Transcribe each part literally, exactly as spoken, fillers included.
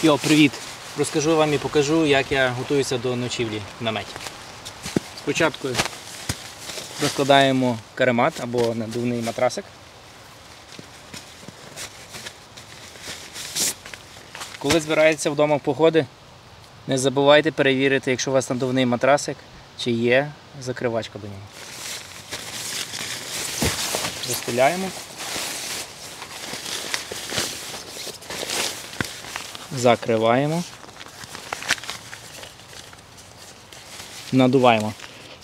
Йо, привіт! Розкажу вам і покажу, як я готуюся до ночівлі в наметі. Спочатку розкладаємо каремат або надувний матрасик. Коли збираєтеся вдома в походи, не забувайте перевірити, якщо у вас надувний матрасик, чи є закривачка до нього. Розстеляємо. Закриваємо. Надуваємо.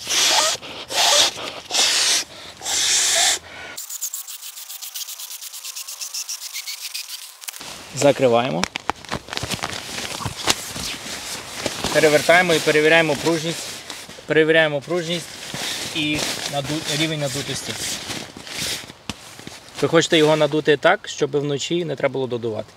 Закриваємо. Перевертаємо і перевіряємо пружність. Перевіряємо пружність і наду... рівень надутості. Ви хочете його надути так, щоб вночі не треба було додувати.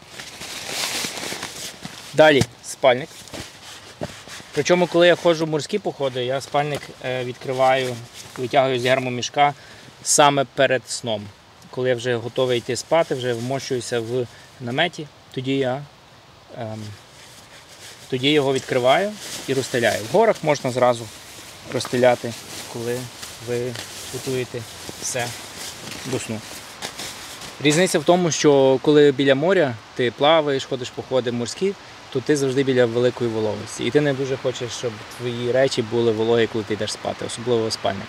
Далі спальник. Причому, коли я ходжу в морські походи, я спальник відкриваю, витягую з гермомішка саме перед сном. Коли я вже готовий йти спати, вже вмощуюся в наметі, тоді я ем, тоді його відкриваю і розстеляю. В горах можна зразу розстеляти, коли ви готуєте все до сну. Різниця в тому, що коли біля моря ти плаваєш, ходиш походи морські, то ти завжди біля великої вологості. І ти не дуже хочеш, щоб твої речі були вологі, коли ти йдеш спати, особливо спальник.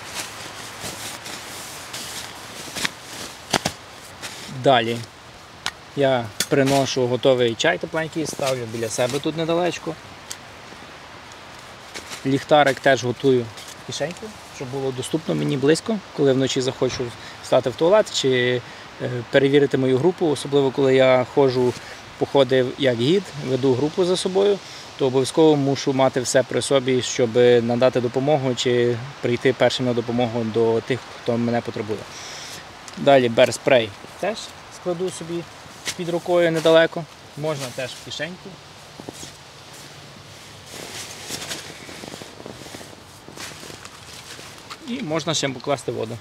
Далі я приношу готовий чай тепленький, ставлю біля себе тут недалечко. Ліхтарик теж готую в кишеньку, щоб було доступно мені близько, коли вночі захочу встати в туалет чи перевірити мою групу, особливо коли я ходжу походи як гід, веду групу за собою, то обов'язково мушу мати все при собі, щоб надати допомогу чи прийти першим на допомогу до тих, хто мене потребує. Далі берспрей теж складу собі під рукою недалеко, можна теж в кишеньку. І можна ще покласти воду.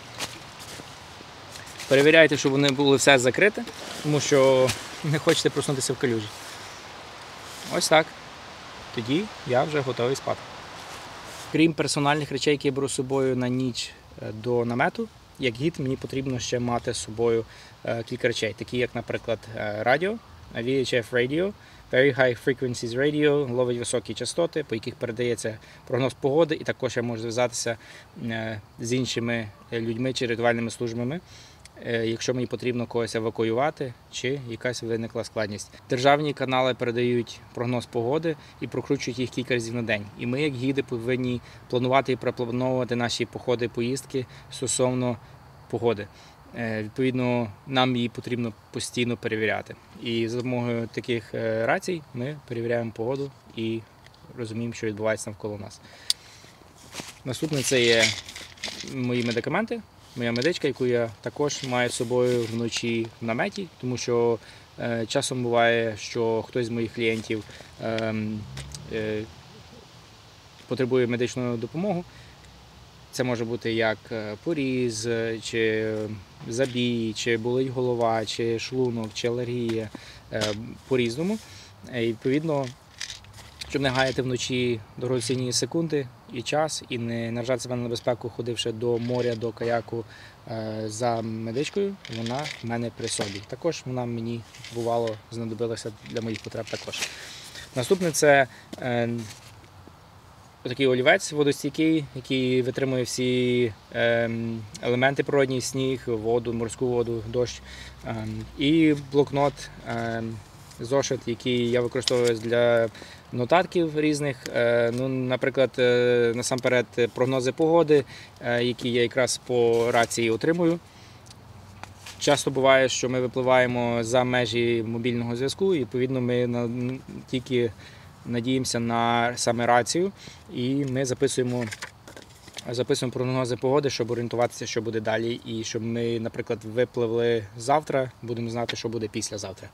Перевіряйте, щоб вони були все закрите, тому що не хочете проснутися в калюжі. Ось так. Тоді я вже готовий спати. Крім персональних речей, які я беру з собою на ніч до намету, як гід мені потрібно ще мати з собою кілька речей, такі як, наприклад, радіо, ві ейч еф Radio, Very High Frequencies Radio, ловить високі частоти, по яких передається прогноз погоди, і також я можу зв'язатися з іншими людьми чи рятувальними службами, якщо мені потрібно когось евакуювати чи якась виникла складність. Державні канали передають прогноз погоди і прокручують їх кілька разів на день. І ми, як гіди, повинні планувати і проплановувати наші походи, поїздки стосовно погоди. Відповідно, нам її потрібно постійно перевіряти. І за допомогою таких рацій ми перевіряємо погоду і розуміємо, що відбувається навколо нас. Наступне – це є мої медикаменти. Моя медичка, яку я також маю з собою вночі в наметі, тому що е, часом буває, що хтось з моїх клієнтів е, е, потребує медичну допомогу. Це може бути як поріз, чи забій, чи болить голова, чи шлунок, чи алергія, е, по-різному. І, відповідно, щоб не гаяти вночі дорогоцінні секунди і час, і не наражати себе на небезпеку, ходивши до моря, до каяку за медичкою, вона в мене при собі. Також вона мені, бувало, знадобилася для моїх потреб також. Наступне – це е, такий олівець водостійкий, який витримує всі е, елементи природні, сніг, воду, морську воду, дощ. Е, і блокнот, е, зошит, який я використовую для нотатків різних, ну, наприклад, насамперед прогнози погоди, які я якраз по рації отримую. Часто буває, що ми випливаємо за межі мобільного зв'язку, і, відповідно, ми тільки надіємося на саме рацію, і ми записуємо, записуємо прогнози погоди, щоб орієнтуватися, що буде далі, і щоб ми, наприклад, випливли завтра, будемо знати, що буде післязавтра.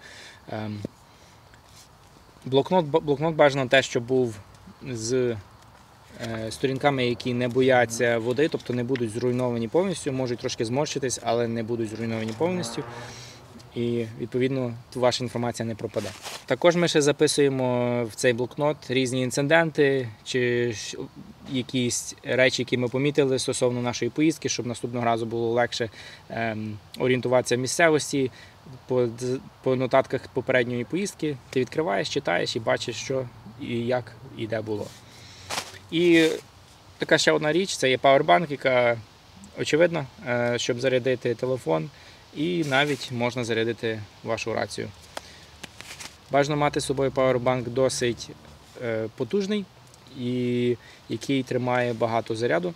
Блокнот, блокнот бажано те, що був з е, сторінками, які не бояться води, тобто не будуть зруйновані повністю, можуть трошки зморщитись, але не будуть зруйновані повністю. і, відповідно, ваша інформація не пропаде. Також ми ще записуємо в цей блокнот різні інциденти чи якісь речі, які ми помітили стосовно нашої поїздки, щоб наступного разу було легше ем, орієнтуватися в місцевості. По, по нотатках попередньої поїздки ти відкриваєш, читаєш і бачиш, що і як і де було. І така ще одна річ – це є павербанк, яка очевидна, щоб зарядити телефон, і навіть можна зарядити вашу рацію. Бажано мати з собою павербанк досить потужний, і який тримає багато заряду.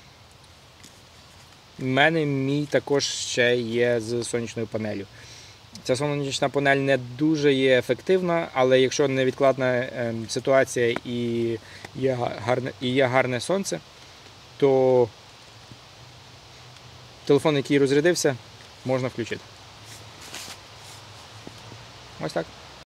У мене мій також ще є з сонячною панелью. Ця сонячна панель не дуже є ефективна, але якщо невідкладна ситуація і є гарне, і є гарне сонце, то телефон, який розрядився, можна включити. Ось так.